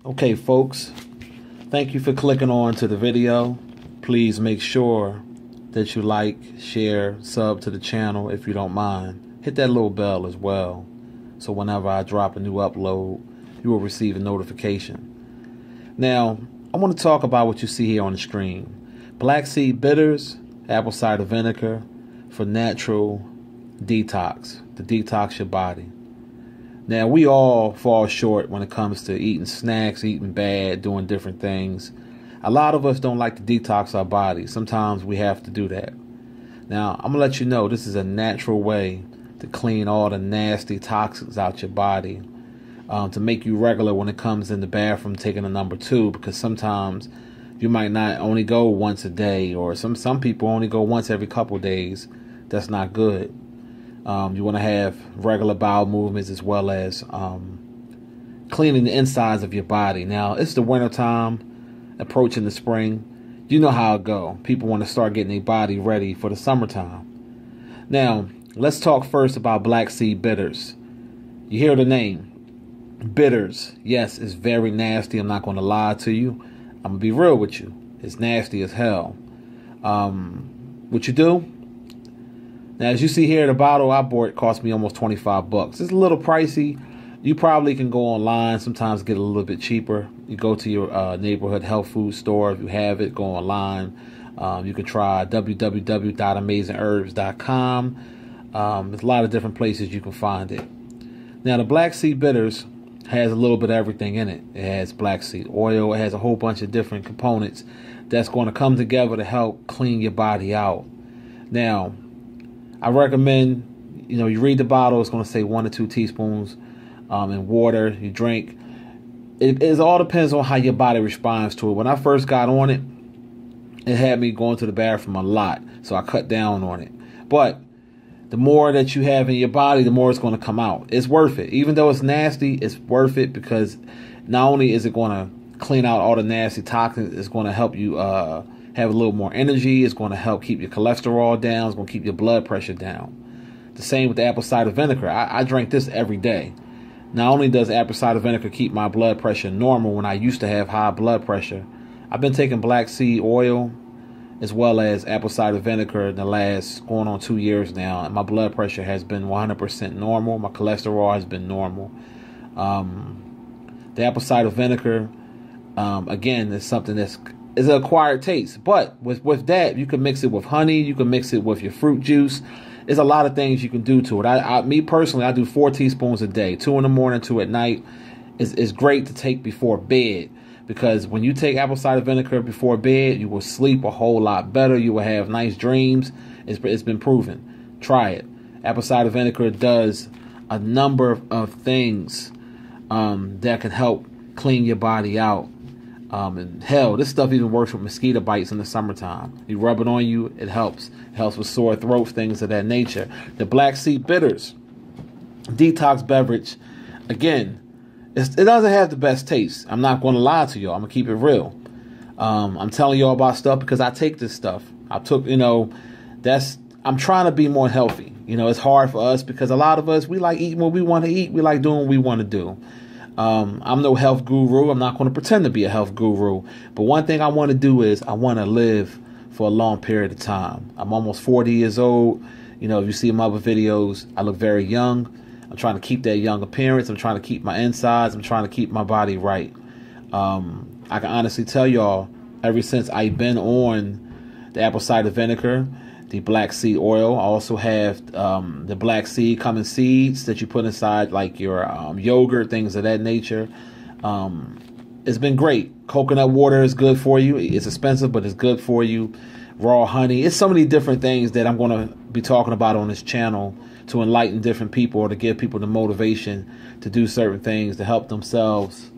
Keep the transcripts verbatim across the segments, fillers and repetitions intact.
Okay, folks, thank you for clicking on to the video. Please make sure that you like, share, sub to the channel if you don't mind. Hit that little bell as well, so whenever I drop a new upload, you will receive a notification. Now, I want to talk about what you see here on the screen. Black seed bitters, apple cider vinegar for natural detox, to detox your body. Now, we all fall short when it comes to eating snacks, eating bad, doing different things. A lot of us don't like to detox our bodies. Sometimes we have to do that. Now, I'm going to let you know this is a natural way to clean all the nasty toxins out your body, um, to make you regular when it comes in the bathroom taking a number two, because sometimes you might not only go once a day, or some, some people only go once every couple days. That's not good. Um, you want to have regular bowel movements as well as um, cleaning the insides of your body. Now, it's the winter time, approaching the spring. You know how it go. People want to start getting their body ready for the summertime. Now, let's talk first about black seed bitters. You hear the name, bitters. Yes, it's very nasty. I'm not going to lie to you. I'm going to be real with you. It's nasty as hell. Um, what you do? Now, as you see here, the bottle I bought cost me almost twenty-five bucks. It's a little pricey. You probably can go online, sometimes get a little bit cheaper. You go to your uh, neighborhood health food store. If you have it, go online. Um, you can try w w w dot amazing herbs dot com. Um, there's a lot of different places you can find it. Now, the black seed bitters has a little bit of everything in it. It has black seed oil. It has a whole bunch of different components that's going to come together to help clean your body out. Now, I recommend, you know, you read the bottle, it's going to say one to two teaspoons um, in water, you drink. It, it all depends on how your body responds to it. When I first got on it, it had me going to the bathroom a lot, so I cut down on it. But the more that you have in your body, the more it's going to come out. It's worth it. Even though it's nasty, it's worth it, because not only is it going to clean out all the nasty toxins, it's going to help you uh, have a little more energy. It's going to help keep your cholesterol down. It's going to keep your blood pressure down. The same with the apple cider vinegar. I, I drink this every day. Not only does apple cider vinegar keep my blood pressure normal when I used to have high blood pressure, I've been taking black seed oil as well as apple cider vinegar in the last going on two years now, and my blood pressure has been one hundred percent normal. My cholesterol has been normal. Um, the apple cider vinegar, um, again, is something that's It's an acquired taste. But with, with that, you can mix it with honey. You can mix it with your fruit juice. There's a lot of things you can do to it. I, I, me personally, I do four teaspoons a day. Two in the morning, two at night. It's, it's great to take before bed, because when you take apple cider vinegar before bed, you will sleep a whole lot better. You will have nice dreams. It's, it's been proven. Try it. Apple cider vinegar does a number of things um, that can help clean your body out. Um, and hell, this stuff even works with mosquito bites in the summertime. You rub it on you, it helps. It helps with sore throats, things of that nature. The black seed bitters, detox beverage, again, it's, it doesn't have the best taste. I'm not going to lie to y'all. I'm going to keep it real. Um, I'm telling y'all about stuff because I take this stuff. I took, you know, that's, I'm trying to be more healthy. You know, it's hard for us because a lot of us, we like eating what we want to eat. We like doing what we want to do. Um, I'm no health guru. I'm not going to pretend to be a health guru. But one thing I want to do is I want to live for a long period of time. I'm almost forty years old. You know, if you see my other videos, I look very young. I'm trying to keep that young appearance. I'm trying to keep my insides. I'm trying to keep my body right. Um, I can honestly tell y'all, ever since I've been on the apple cider vinegar, the black seed oil, I also have um, the black seed coming seeds that you put inside like your um, yogurt, things of that nature. Um, it's been great. Coconut water is good for you. It's expensive, but it's good for you. Raw honey. It's so many different things that I'm going to be talking about on this channel to enlighten different people, or to give people the motivation to do certain things to help themselves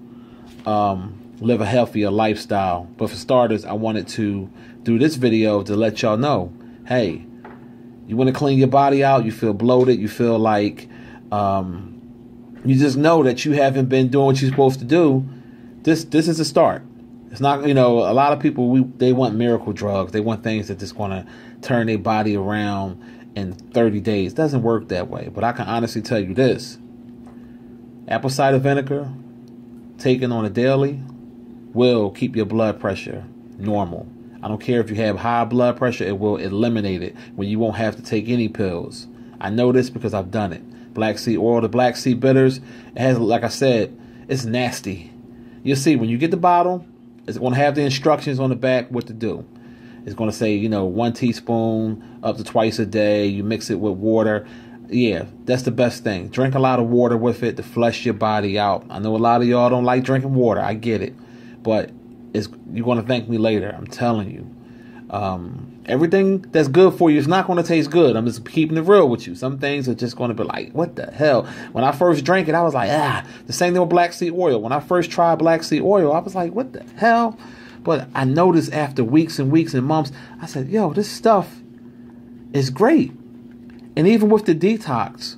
um, live a healthier lifestyle. But for starters, I wanted to do this video to let y'all know, hey, you want to clean your body out, you feel bloated, you feel like um, you just know that you haven't been doing what you're supposed to do, this this is a start. It's not, you know, a lot of people, we they want miracle drugs. They want things that just going to turn their body around in thirty days. It doesn't work that way. But I can honestly tell you this. Apple cider vinegar, taking on a daily will keep your blood pressure normal. I don't care if you have high blood pressure, it will eliminate it when you won't have to take any pills. I know this because I've done it. Black seed oil, the black seed bitters, it has, like I said, it's nasty. You'll see when you get the bottle, it's going to have the instructions on the back what to do. It's going to say, you know, one teaspoon up to twice a day. You mix it with water. Yeah, that's the best thing. Drink a lot of water with it to flush your body out. I know a lot of y'all don't like drinking water. I get it. But it's, you're going to thank me later. I'm telling you. Um, everything that's good for you is not going to taste good. I'm just keeping it real with you. Some things are just going to be like, what the hell? When I first drank it, I was like, ah, the same thing with black seed oil. When I first tried black seed oil, I was like, what the hell? But I noticed after weeks and weeks and months, I said, yo, this stuff is great. And even with the detox,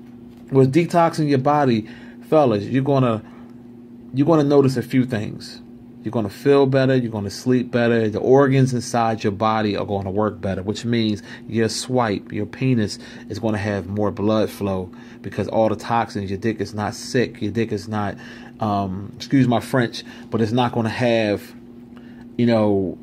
with detoxing your body, fellas, you're gonna you're gonna notice a few things. You're gonna feel better. You're gonna sleep better. The organs inside your body are going to work better, which means your swipe, your penis, is going to have more blood flow because all the toxins. Your dick is not sick. Your dick is not, um, excuse my French, but it's not going to have, you know,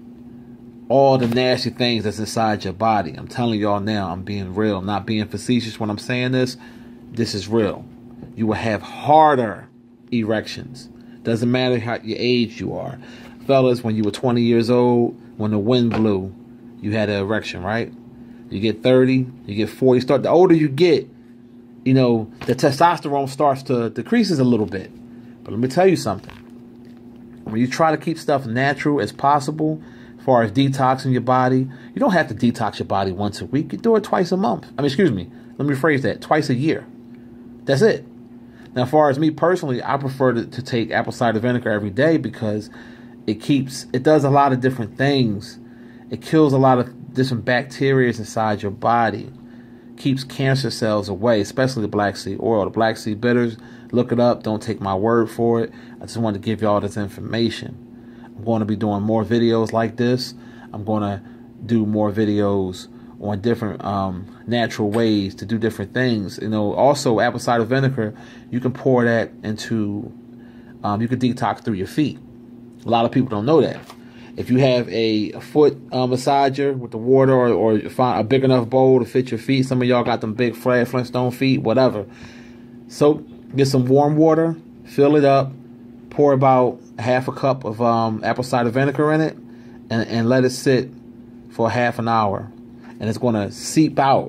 all the nasty things that's inside your body. I'm telling y'all now, I'm being real, I'm not being facetious when I'm saying this. This is real. You will have harder erections. Doesn't matter how your age you are. Fellas, when you were twenty years old, when the wind blew, you had an erection, right? You get thirty, you get forty. Start the older you get, you know, the testosterone starts to decreases a little bit. But let me tell you something. When you try to keep stuff natural as possible, as far as detoxing your body, you don't have to detox your body once a week. You do it twice a month. I mean, excuse me. Let me rephrase that. Twice a year. That's it. Now, as far as me personally, I prefer to, to take apple cider vinegar every day because it keeps, it does a lot of different things. It kills a lot of different bacteria inside your body. Keeps cancer cells away, especially the black seed oil. The black seed bitters, look it up. Don't take my word for it. I just wanted to give you all this information. I'm going to be doing more videos like this. I'm going to do more videos on different um, natural ways to do different things. You know, also apple cider vinegar, you can pour that into, um, you can detox through your feet. A lot of people don't know that. If you have a, a foot uh, massager with the water, or, or you find a big enough bowl to fit your feet, some of y'all got them big Fred Flintstone feet, whatever. So get some warm water, fill it up, pour about half a cup of um, apple cider vinegar in it, and, and let it sit for half an hour. And it's going to seep out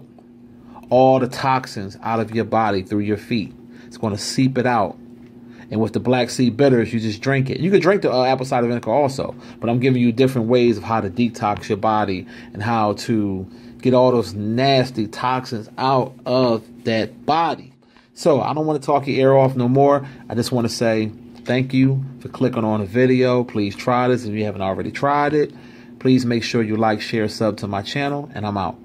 all the toxins out of your body through your feet. It's going to seep it out. And with the black seed bitters, you just drink it. You can drink the uh, apple cider vinegar also, but I'm giving you different ways of how to detox your body and how to get all those nasty toxins out of that body. So I don't want to talk your ear off no more. I just want to say thank you for clicking on the video. Please try this if you haven't already tried it. Please make sure you like, share, sub to my channel, and I'm out.